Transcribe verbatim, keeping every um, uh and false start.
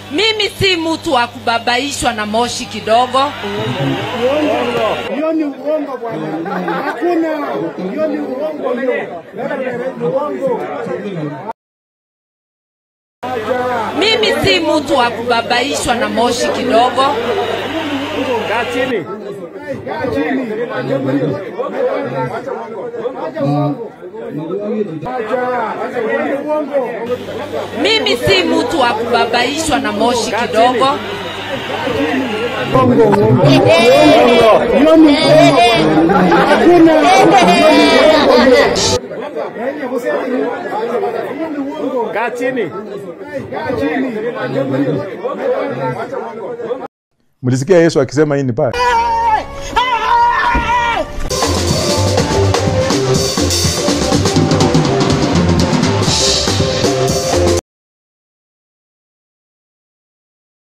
Mimi si mtu wa kubabaishwa na Moshi kidogo. Hiyo ni uongo bwana. Hakuna. Hiyo ni uongo hiyo. Uongo. Mimi si mtu wa kubabaishwa na Moshi kidogo. Kaa chini. Kaa chini. Mimi si mtu wa kubabaishwa na Moshi kidogo. Kaa chini. Mlisikia Yesu akisema hii ni baya?